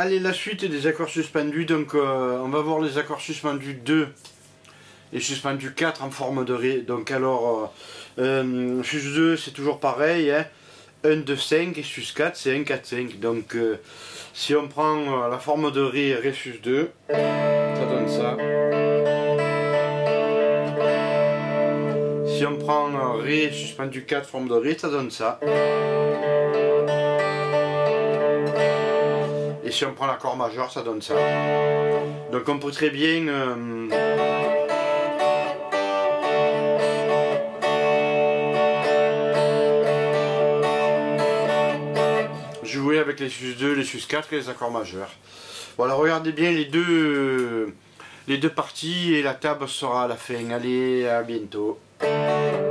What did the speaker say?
Allez, la suite des accords suspendus. Donc on va voir les accords suspendus 2 et suspendus 4 en forme de Ré. Donc alors, sus 2 c'est toujours pareil, hein. 1, 2, 5 et sus 4 c'est 1, 4, 5. Donc si on prend la forme de Ré, Ré sus 2, ça donne ça. Si on prend Ré suspendu 4 forme de Ré, ça donne ça. Et si on prend l'accord majeur, ça donne ça. Donc on peut très bien jouer avec les sus 2, les sus 4 et les accords majeurs. Voilà, regardez bien les deux parties et la table sera à la fin. Allez, à bientôt.